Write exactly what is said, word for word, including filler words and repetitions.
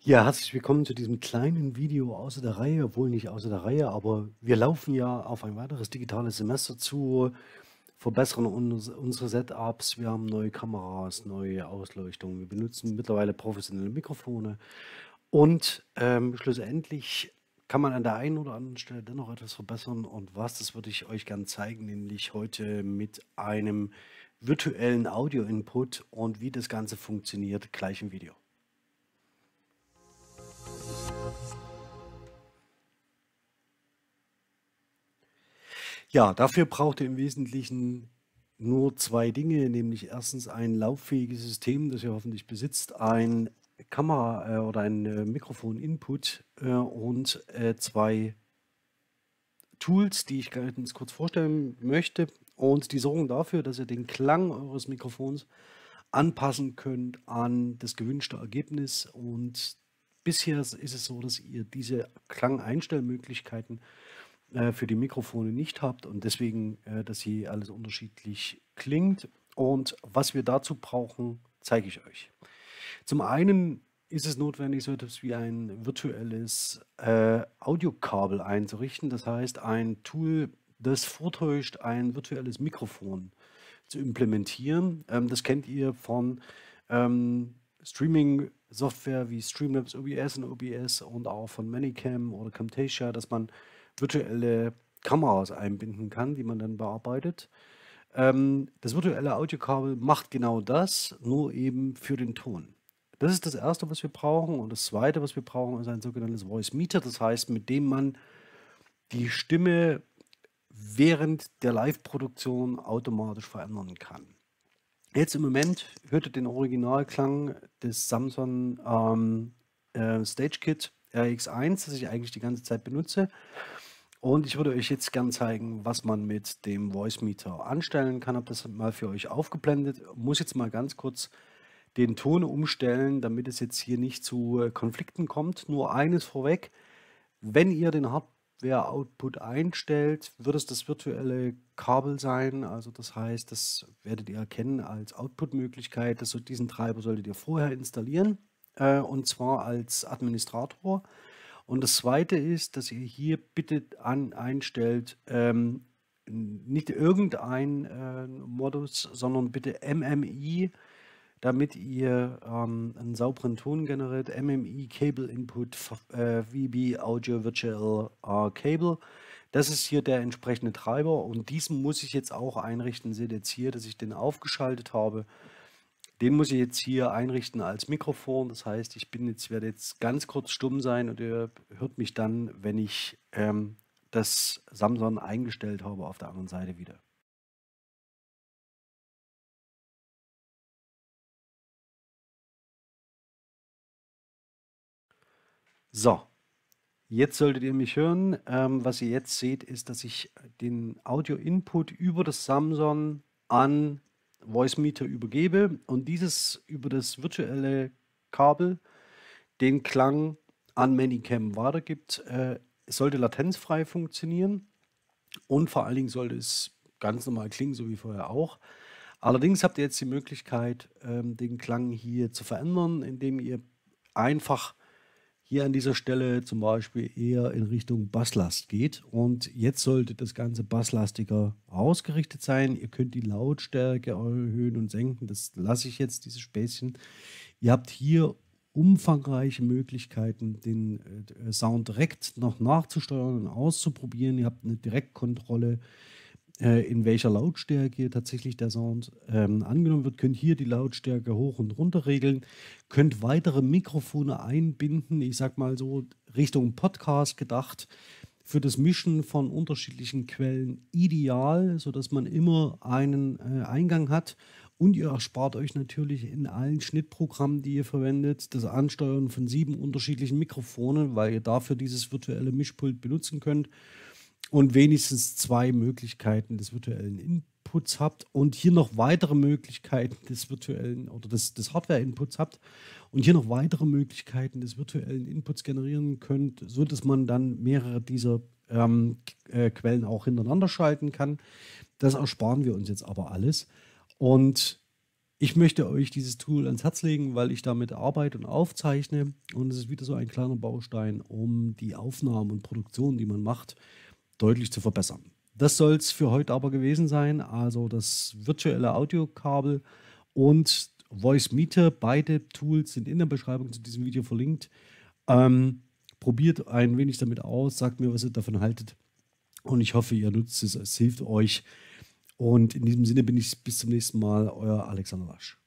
Ja, herzlich willkommen zu diesem kleinen Video außer der Reihe, obwohl nicht außer der Reihe, aber wir laufen ja auf ein weiteres digitales Semester zu, verbessern uns, unsere Setups, wir haben neue Kameras, neue Ausleuchtung, wir benutzen mittlerweile professionelle Mikrofone und ähm, schlussendlich kann man an der einen oder anderen Stelle dennoch etwas verbessern und was, das würde ich euch gerne zeigen, nämlich heute mit einem virtuellen Audio-Input und wie das Ganze funktioniert, gleich im Video. Ja, dafür braucht ihr im Wesentlichen nur zwei Dinge, nämlich erstens ein lauffähiges System, das ihr hoffentlich besitzt, ein Kamera äh, oder ein äh, Mikrofon-Input äh, und äh, zwei Tools, die ich ganz kurz vorstellen möchte. Und die sorgen dafür, dass ihr den Klang eures Mikrofons anpassen könnt an das gewünschte Ergebnis. Und bisher ist es so, dass ihr diese Klangeinstellmöglichkeiten äh, für die Mikrofone nicht habt und deswegen, äh, dass hier alles unterschiedlich klingt. Und was wir dazu brauchen, zeige ich euch. Zum einen ist es notwendig, so etwas wie ein virtuelles äh, Audiokabel einzurichten. Das heißt, ein Tool, das vortäuscht, ein virtuelles Mikrofon zu implementieren. Ähm, das kennt ihr von ähm, Streaming-Software wie Streamlabs O B S und O B S und auch von Manicam oder Camtasia, dass man virtuelle Kameras einbinden kann, die man dann bearbeitet. Ähm, das virtuelle Audiokabel macht genau das, nur eben für den Ton. Das ist das Erste, was wir brauchen. Und das Zweite, was wir brauchen, ist ein sogenanntes Voice Meter. Das heißt, mit dem man die Stimme während der Live-Produktion automatisch verändern kann. Jetzt im Moment hört ihr den Originalklang des Samsung ähm, äh, StageKit R X eins, das ich eigentlich die ganze Zeit benutze. Und ich würde euch jetzt gern zeigen, was man mit dem Voice Meter anstellen kann. Habe das mal für euch aufgeblendet. Muss jetzt mal ganz kurz den Ton umstellen, damit es jetzt hier nicht zu äh, Konflikten kommt. Nur eines vorweg: Wenn ihr den Hardware-Output einstellt, wird es das virtuelle Kabel sein. Also das heißt, das werdet ihr erkennen als Output-Möglichkeit. Das, diesen Treiber solltet ihr vorher installieren, äh, und zwar als Administrator. Und das Zweite ist, dass ihr hier bitte an einstellt, ähm, nicht irgendein äh, Modus, sondern bitte M M I, damit ihr ähm, einen sauberen Ton generiert. M M I Cable Input äh, V B Audio Virtual äh, Cable. Das ist hier der entsprechende Treiber und diesen muss ich jetzt auch einrichten. Seht jetzt hier, dass ich den aufgeschaltet habe. Den muss ich jetzt hier einrichten als Mikrofon. Das heißt, ich bin jetzt, werde jetzt ganz kurz stumm sein und ihr hört mich dann, wenn ich ähm, das Samsung eingestellt habe, auf der anderen Seite wieder. So, jetzt solltet ihr mich hören. Ähm, was ihr jetzt seht, ist, dass ich den Audio-Input über das Samsung an Voice-Meter übergebe und dieses über das virtuelle Kabel den Klang an Manicam weitergibt. Äh, es sollte latenzfrei funktionieren und vor allen Dingen sollte es ganz normal klingen, so wie vorher auch. Allerdings habt ihr jetzt die Möglichkeit, ähm, den Klang hier zu verändern, indem ihr einfach hier an dieser Stelle zum Beispiel eher in Richtung Basslast geht. Und jetzt sollte das Ganze basslastiger ausgerichtet sein. Ihr könnt die Lautstärke erhöhen und senken. Das lasse ich jetzt, dieses Späßchen. Ihr habt hier umfangreiche Möglichkeiten, den äh, Sound direkt noch nachzusteuern und auszuprobieren. Ihr habt eine Direktkontrolle, äh, in welcher Lautstärke tatsächlich der Sound ähm, angenommen wird. Könnt hier die Lautstärke hoch und runter regeln. Könnt weitere Mikrofone einbinden. Ich sag mal so Richtung Podcast gedacht. Für das Mischen von unterschiedlichen Quellen ideal, sodass man immer einen äh, Eingang hat. Und ihr erspart euch natürlich in allen Schnittprogrammen, die ihr verwendet, das Ansteuern von sieben unterschiedlichen Mikrofonen, weil ihr dafür dieses virtuelle Mischpult benutzen könnt und wenigstens zwei Möglichkeiten des virtuellen Inputs habt und hier noch weitere Möglichkeiten des virtuellen oder des, des Hardware-Inputs habt und hier noch weitere Möglichkeiten des virtuellen Inputs generieren könnt, so dass man dann mehrere dieser ähm, äh, Quellen auch hintereinander schalten kann. Das ersparen wir uns jetzt aber alles. Und Ich möchte euch dieses Tool ans Herz legen, weil ich damit arbeite und aufzeichne. Und es ist wieder so ein kleiner Baustein, um die Aufnahmen und Produktion, die man macht, deutlich zu verbessern. Das soll es für heute aber gewesen sein. Also das virtuelle Audiokabel und Voice-Meter, beide Tools sind in der Beschreibung zu diesem Video verlinkt. Ähm, probiert ein wenig damit aus, sagt mir, was ihr davon haltet. Und ich hoffe, ihr nutzt es, es hilft euch. Und in diesem Sinne bin ich bis zum nächsten Mal, euer Alexander Lasch.